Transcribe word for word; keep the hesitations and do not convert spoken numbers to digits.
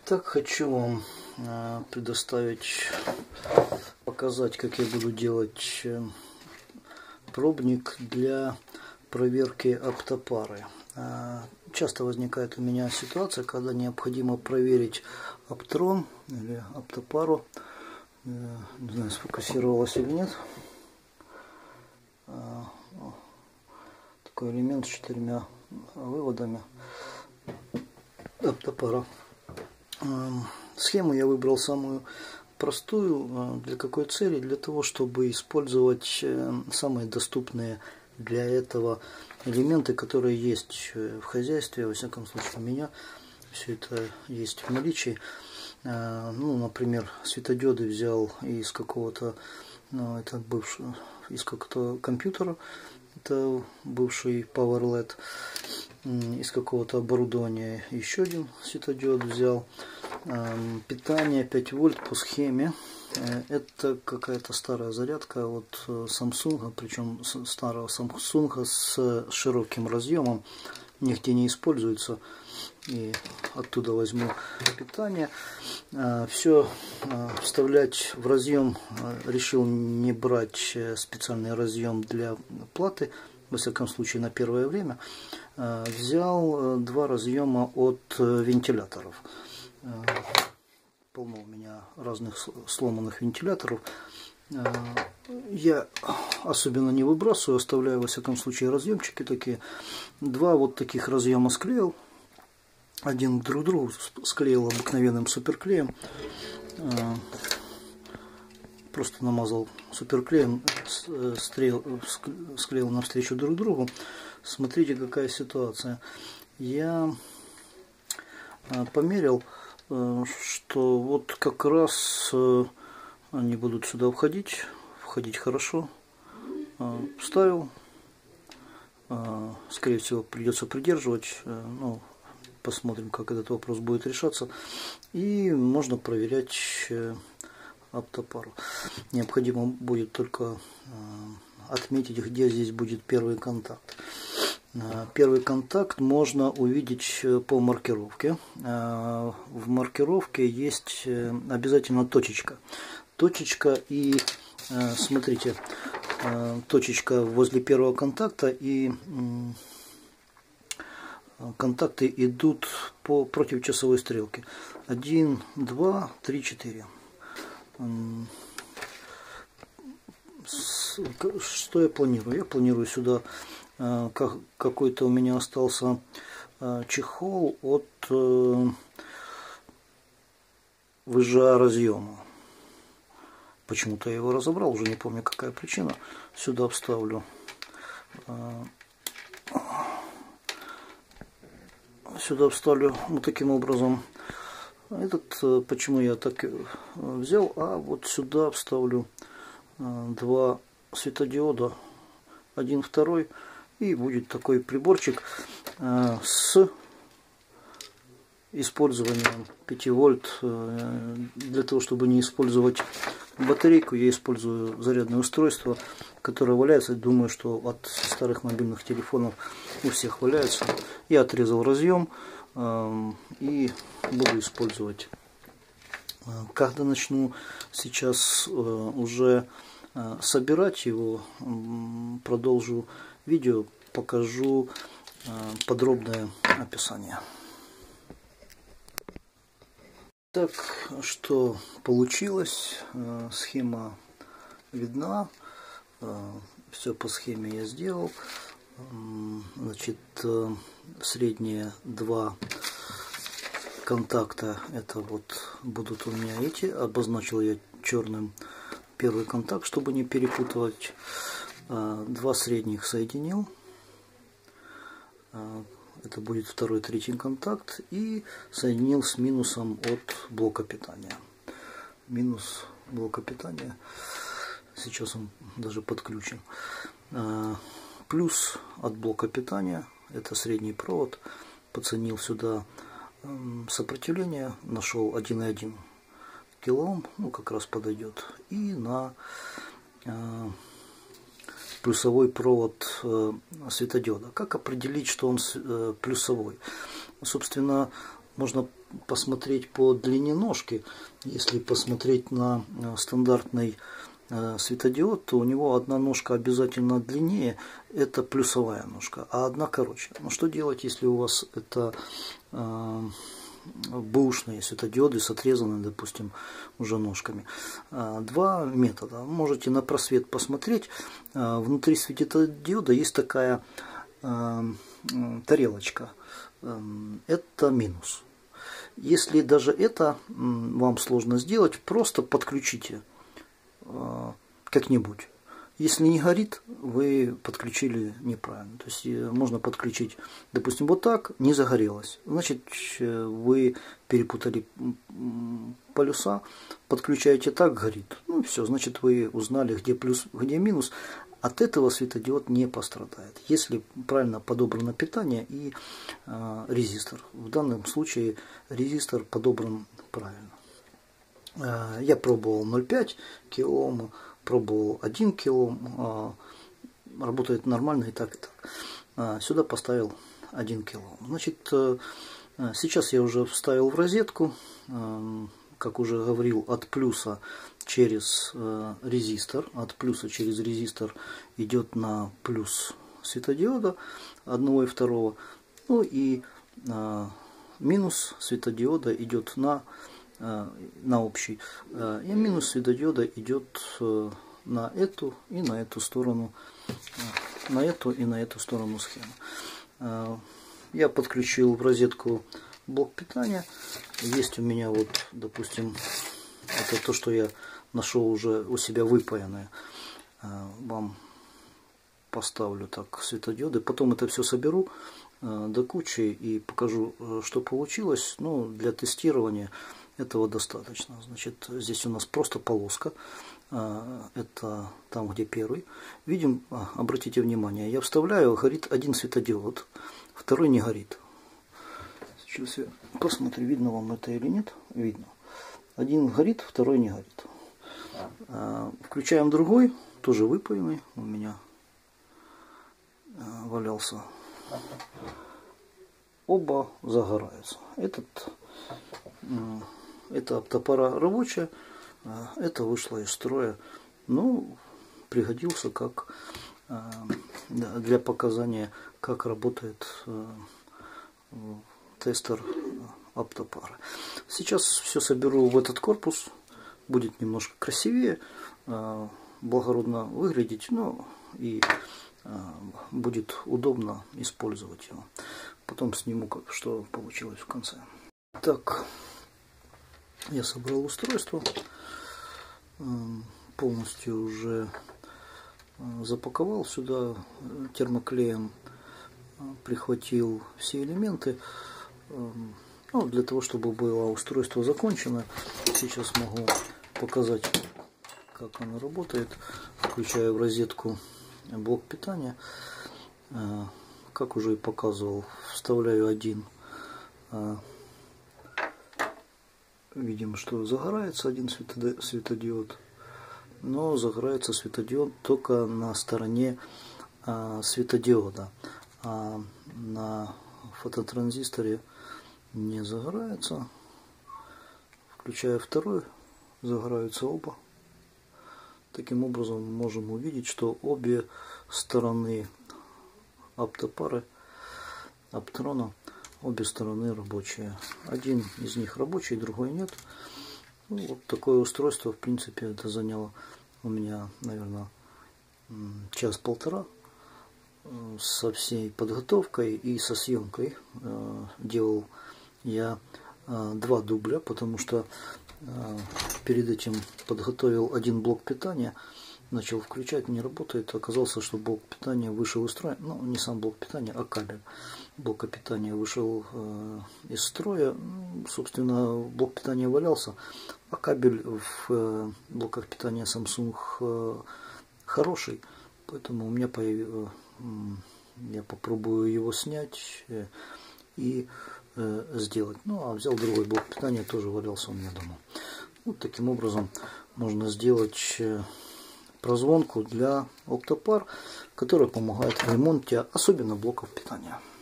Итак, хочу вам предоставить, показать, как я буду делать пробник для проверки оптопары. Часто возникает у меня ситуация, когда необходимо проверить оптрон или оптопару. Не знаю, сфокусировалось или нет. Такой элемент с четырьмя выводами оптопара. Схему я выбрал самую простую. Для какой цели? Для того, чтобы использовать самые доступные для этого элементы, которые есть в хозяйстве. Во всяком случае, у меня все это есть в наличии. Ну, например, светодиоды взял из какого-то, ну, это бывший, из какого-то компьютера. Это бывший Power эл и ди. Из какого-то оборудования еще один светодиод взял. Питание пять вольт по схеме. Это какая-то старая зарядка от Samsung, причем старого Samsung с широким разъемом. Нигде не используется. И оттуда возьму питание. Все вставлять в разъем. Решил не брать специальный разъем для платы, во всяком случае на первое время. Взял два разъема от вентиляторов. Полно у меня разных сломанных вентиляторов. Я особенно не выбрасываю, оставляю во всяком случае разъемчики такие. Два вот таких разъема склеил. Один друг к другу склеил обыкновенным суперклеем. Просто намазал суперклеем, стрел, склеил навстречу друг другу. Смотрите, какая ситуация. Я померил, что вот как раз они будут сюда входить, входить хорошо. Вставил. Скорее всего, придется придерживать. Ну, посмотрим, как этот вопрос будет решаться. И можно проверять оптопару. Необходимо будет только отметить, где здесь будет первый контакт. Первый контакт можно увидеть по маркировке. В маркировке есть обязательно точечка. Точечка и, смотрите, точечка возле первого контакта, и контакты идут по против часовой стрелки. один, два, три, четыре. Что я планирую? Я планирую сюда, какой-то у меня остался чехол от ВЖА разъема. Почему-то я его разобрал, уже не помню, какая причина. Сюда вставлю. Сюда вставлю вот таким образом. Этот, почему я так взял, а вот сюда вставлю два светодиода, один, второй, и будет такой приборчик с использованием пяти вольт. Для того, чтобы не использовать батарейку, я использую зарядное устройство, которое валяется. Думаю, что от старых мобильных телефонов у всех валяется. Я отрезал разъем и буду использовать. Когда начну сейчас уже собирать его, продолжу видео, покажу подробное описание. Так, что получилось? Схема видна. Все по схеме я сделал. Значит, средние два контакта, это вот будут у меня эти. Обозначил я черным первый контакт, чтобы не перепутывать. Два средних соединил. Это будет второй, третий контакт. И соединил с минусом от блока питания. Минус блока питания. Сейчас он даже подключен. Плюс от блока питания. Это средний провод. Подсоединил сюда сопротивление. Нашел один и один килоом. Ну, как раз подойдет. И на плюсовой провод светодиода. Как определить, что он плюсовой? Собственно, можно посмотреть по длине ножки, если посмотреть на стандартный светодиод, то у него одна ножка обязательно длиннее, это плюсовая ножка, а одна короче. Но что делать, если у вас это э, бэушные светодиоды с отрезанными, допустим, уже ножками? Два метода. Можете на просвет посмотреть. Внутри светодиода есть такая э, тарелочка. Это минус. Если даже это вам сложно сделать, просто подключите как-нибудь. Если не горит, вы подключили неправильно. То есть можно подключить, допустим, вот так, не загорелось. Значит, вы перепутали полюса, подключаете так, горит. Ну все, значит, вы узнали, где плюс, где минус. От этого светодиод не пострадает, если правильно подобрано питание и э, резистор. В данном случае резистор подобран правильно. Э, я пробовал ноль целых пять килоом, пробовал один килоом, э, работает нормально и так и так. Э, сюда поставил один килоом. Значит, э, сейчас я уже вставил в розетку, э, как уже говорил, от плюса через э, резистор, от плюса через резистор идет на плюс светодиода одного и второго, ну и э, минус светодиода идет на, э, на общий, э, и минус светодиода идет э, на эту и на эту сторону, э, на эту и на эту сторону схемы. Э, я подключил в розетку блок питания. Есть у меня вот, допустим, это то, что я нашел уже у себя выпаянное. Вам поставлю так светодиоды. Потом это все соберу до кучи и покажу, что получилось. Ну, для тестирования этого достаточно. Значит, здесь у нас просто полоска. Это там, где первый. Видим, обратите внимание, я вставляю, горит один светодиод, второй не горит. Сейчас я посмотрю, видно вам это или нет. Видно. Один горит, второй не горит. Включаем другой, тоже выпаянный. У меня валялся. Оба загораются. Этот, это оптопара рабочая, это вышло из строя. Ну, пригодился как для показания, как работает тестер оптопары. Сейчас все соберу в этот корпус. Будет немножко красивее, благородно выглядеть, но и будет удобно использовать его. Потом сниму, как что получилось в конце. Так, я собрал устройство, полностью уже запаковал сюда термоклеем, прихватил все элементы. Ну, для того, чтобы было устройство закончено, сейчас могу показать, как оно работает. Включаю в розетку блок питания. Как уже и показывал, вставляю один. Видим, что загорается один светодиод, но загорается светодиод только на стороне светодиода, а на фототранзисторе не загорается. Включая второй, загораются оба. Таким образом можем увидеть, что обе стороны оптопары, оптрона, обе стороны рабочие. Один из них рабочий, другой нет. Ну, вот такое устройство, в принципе, это заняло у меня, наверное, час-полтора со всей подготовкой и со съемкой. Делал я два дубля, потому что перед этим подготовил один блок питания, начал включать, не работает. Оказалось, что блок питания вышел из строя, ну не сам блок питания, а кабель блока питания вышел из строя. Собственно, блок питания валялся, а кабель в блоках питания Samsung хороший, поэтому у меня появилось, я попробую его снять и сделать. Ну, а взял другой блок питания, тоже валялся у меня дома. Вот таким образом можно сделать прозвонку для оптопар, которая помогает в ремонте, особенно блоков питания.